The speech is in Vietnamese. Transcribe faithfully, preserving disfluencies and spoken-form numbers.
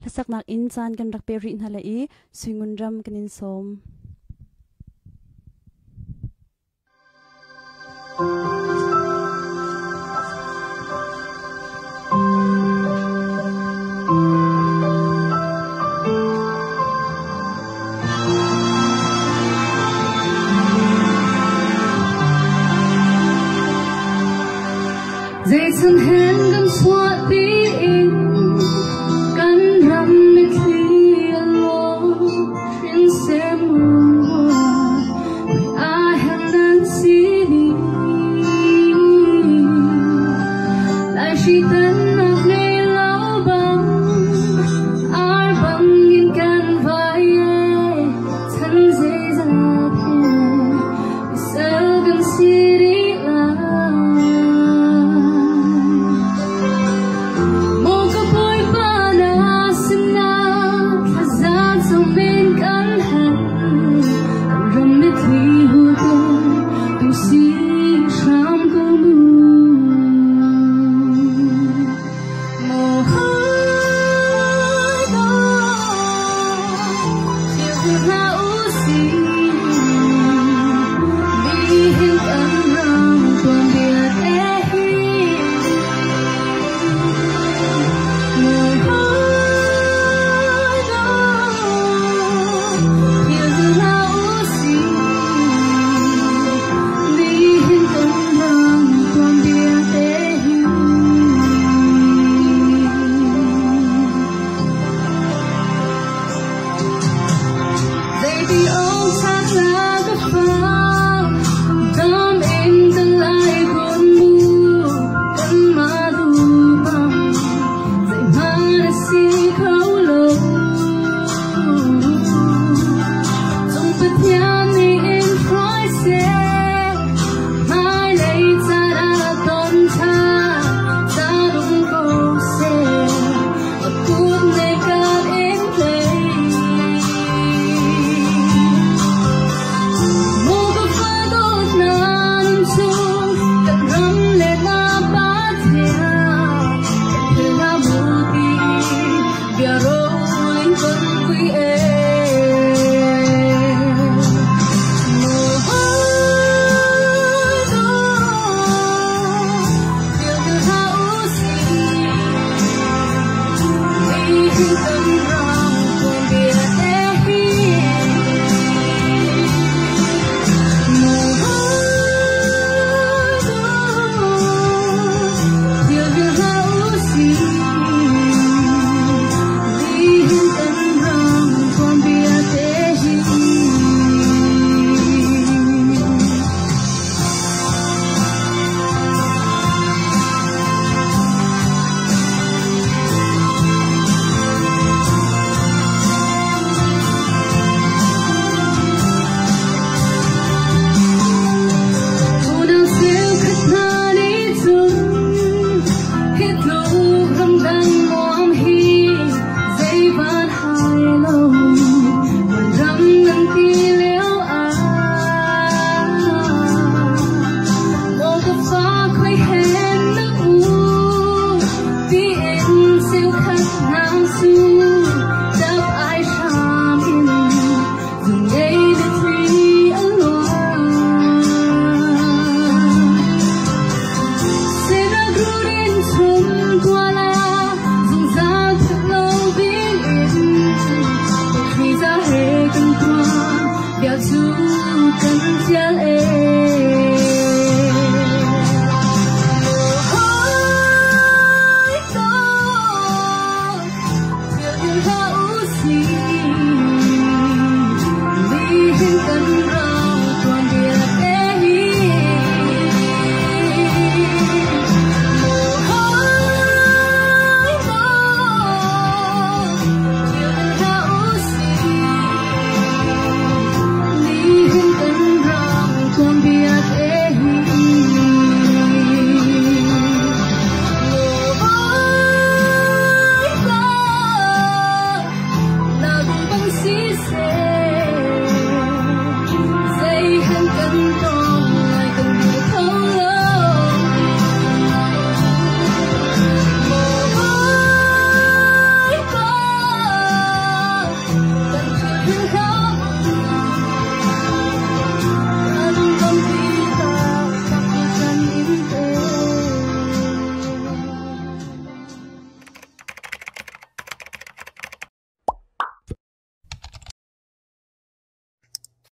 Hasak nak insan kan rak peri nhalai swingunram kanin som. Dây chân hen gần xóa tí in căn rằm mê khi alo khiến xem mùa vì ai hẹn đang xí đi lại chỉ tên mặc ngày lâu bằng ai bằng nghìn can vai thân dây ra thêm vì sao gần xí đi Hãy subscribe